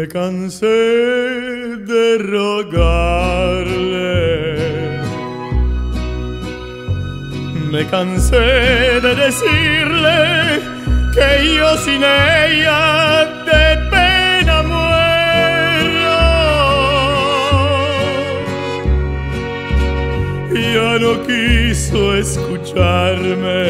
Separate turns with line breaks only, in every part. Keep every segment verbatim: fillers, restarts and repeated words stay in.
Me cansé de rogarle, me cansé de decirle que yo sin ella de pena muero. Ya no quiso escucharme.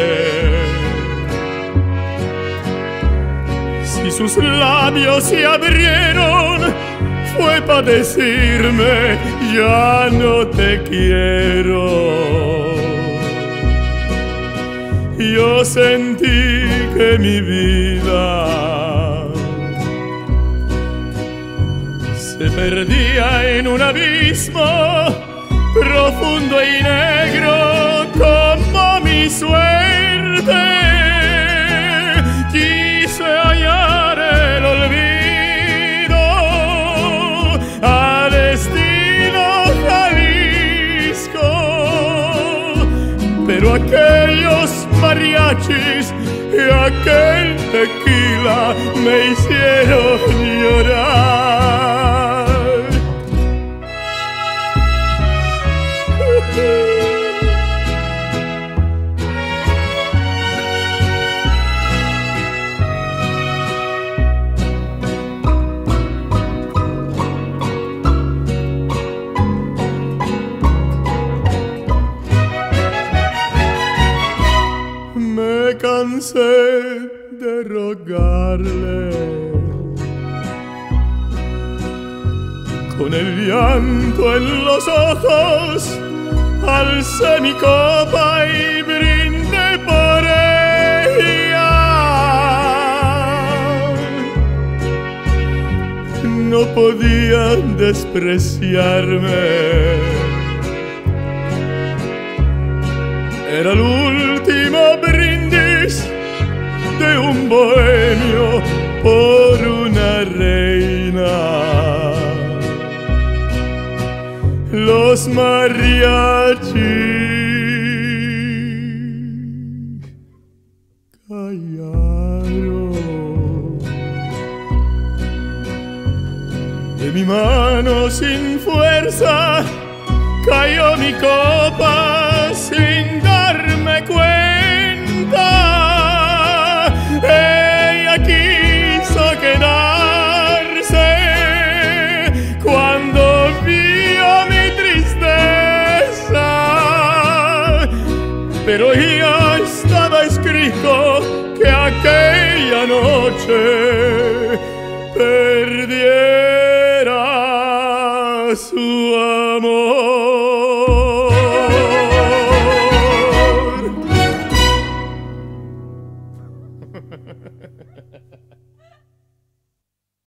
Si sus labios se abrieron, fue para decirme: ya no te quiero. Yo sentí que mi vida se perdía en un abismo profundo y negro como mi suerte. Quise hallar el olvido al estilo Jalisco, pero aquellos mariachis y aquel tequila me hicieron llorar. Me cansé de rogarle, con el llanto en los ojos alcé mi copa y brindé por ella. No podían despreciarme, era el último brindis de un bohemio por una reina. Los mariachis callaron. De mi mano sin fuerza cayó mi copa sin darme cuenta. Ella quiso quedarse cuando vio mi tristeza, pero ya estaba escrito que aquella noche perdiera su alma.